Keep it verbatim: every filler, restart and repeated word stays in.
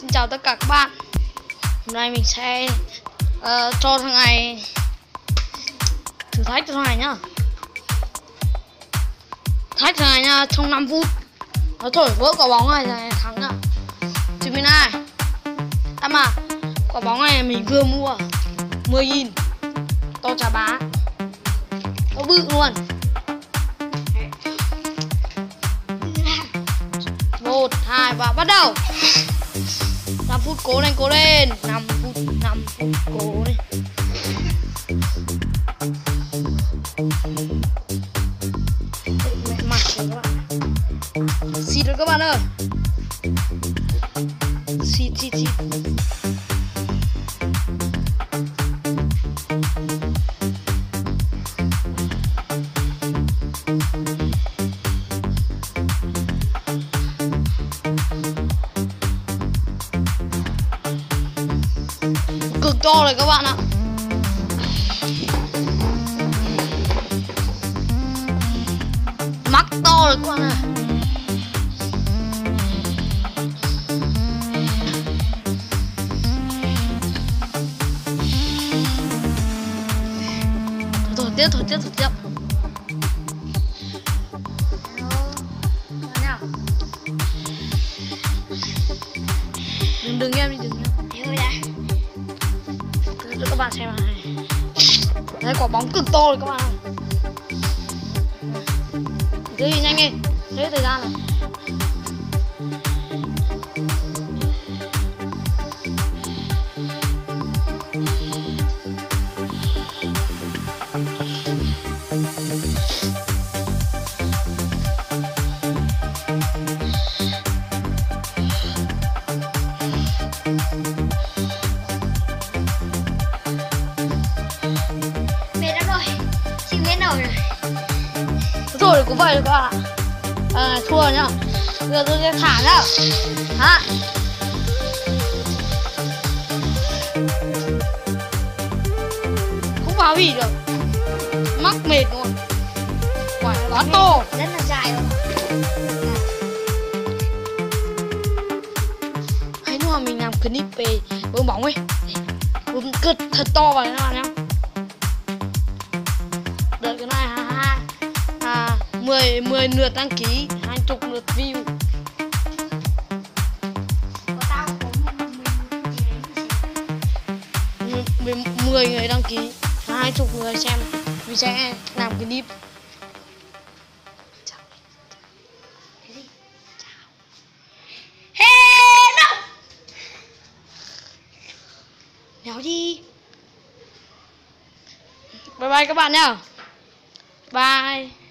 Xin chào tất cả các bạn. Hôm nay mình sẽ uh, cho thằng này thử thách cho thằng này nhá. Thách thằng này nha, trong năm phút nó thổi vỡ quả bóng này là thắng nhá. Chứ bên này em à, quả bóng này mình vừa mua mười nghìn, to chà bá, nó bự luôn. Một, hai và bắt đầu. Năm phút cố lên, cố lên. Năm phút, năm phút cố lên. Mẹ mặt rồi các bạn. Xịt rồi các bạn ơi. Xịt, xịt, xịt. Cực to rồi các bạn ạ. Mắc to rồi các bạn ạ. Thổi tiếp, thổi tiếp, thổi tiếp. Đừng, đừng em đi, đừng em. Để các bạn xem này. Đấy, quả bóng cực to rồi các bạn. Thế thì nhanh đi, hết thời gian rồi. Thôi cũng vậy các bạn ạ. À, thua rồi nhá. Bây giờ tôi sẽ thả nhá. Hả? Không phá hủy được. Mắc mệt luôn. Quả quá to. Rất là dài luôn. Hãy lúc mà mình làm clip về bơm bóng ấy, bơm cực thật to vào các bạn nhá. Đợi cái này ha ha. À, mười, mười lượt đăng ký, hai mươi lượt view. mười người đăng ký, hai mươi người xem. Mình sẽ làm clip. Hello. Đéo đi. Bye bye các bạn nhá. Bye.